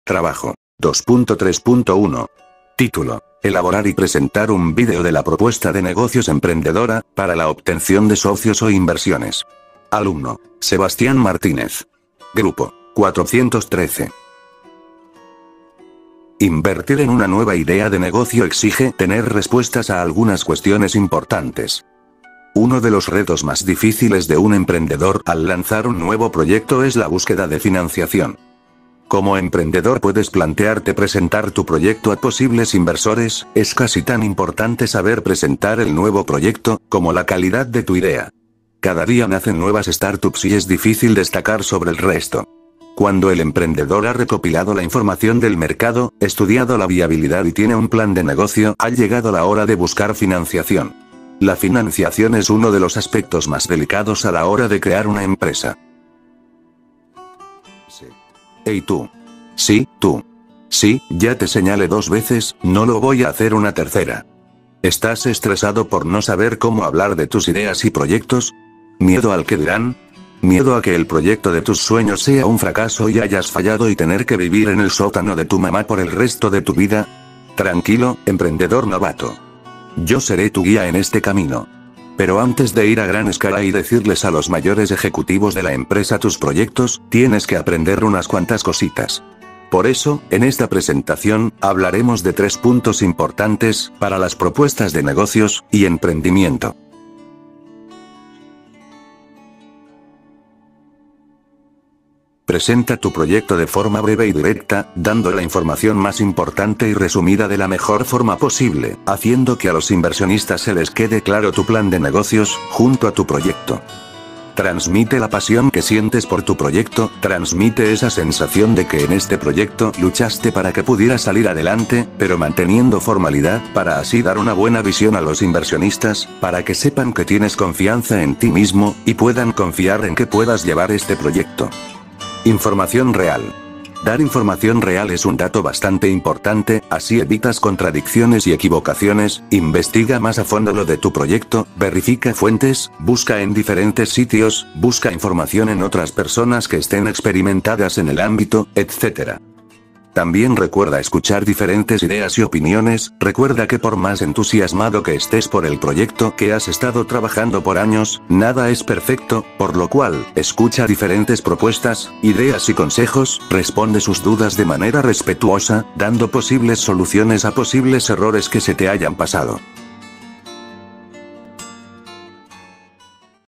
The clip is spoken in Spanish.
Trabajo. 2.3.1. Título. Elaborar y presentar un vídeo de la propuesta de negocios emprendedora, para la obtención de socios o inversiones. Alumno. Sebastián Martínez. Grupo. 413. Invertir en una nueva idea de negocio exige tener respuestas a algunas cuestiones importantes. Uno de los retos más difíciles de un emprendedor al lanzar un nuevo proyecto es la búsqueda de financiación. Como emprendedor puedes plantearte presentar tu proyecto a posibles inversores, es casi tan importante saber presentar el nuevo proyecto, como la calidad de tu idea. Cada día nacen nuevas startups y es difícil destacar sobre el resto. Cuando el emprendedor ha recopilado la información del mercado, estudiado la viabilidad y tiene un plan de negocio, ha llegado la hora de buscar financiación. La financiación es uno de los aspectos más delicados a la hora de crear una empresa. Hey tú. Sí, tú. Sí, ya te señalé 2 veces, no lo voy a hacer una tercera. ¿Estás estresado por no saber cómo hablar de tus ideas y proyectos? ¿Miedo al que dirán? ¿Miedo a que el proyecto de tus sueños sea un fracaso y hayas fallado y tener que vivir en el sótano de tu mamá por el resto de tu vida? Tranquilo, emprendedor novato. Yo seré tu guía en este camino. Pero antes de ir a gran escala y decirles a los mayores ejecutivos de la empresa tus proyectos, tienes que aprender unas cuantas cositas. Por eso, en esta presentación, hablaremos de 3 puntos importantes, para las propuestas de negocios y emprendimiento. Presenta tu proyecto de forma breve y directa, dando la información más importante y resumida de la mejor forma posible, haciendo que a los inversionistas se les quede claro tu plan de negocios, junto a tu proyecto. Transmite la pasión que sientes por tu proyecto, transmite esa sensación de que en este proyecto luchaste para que pudiera salir adelante, pero manteniendo formalidad, para así dar una buena visión a los inversionistas, para que sepan que tienes confianza en ti mismo, y puedan confiar en que puedas llevar este proyecto. Información real. Dar información real es un dato bastante importante, así evitas contradicciones y equivocaciones. Investiga más a fondo lo de tu proyecto, verifica fuentes, busca en diferentes sitios, busca información en otras personas que estén experimentadas en el ámbito, etc. También recuerda escuchar diferentes ideas y opiniones, recuerda que por más entusiasmado que estés por el proyecto que has estado trabajando por años, nada es perfecto, por lo cual, escucha diferentes propuestas, ideas y consejos, responde sus dudas de manera respetuosa, dando posibles soluciones a posibles errores que se te hayan pasado.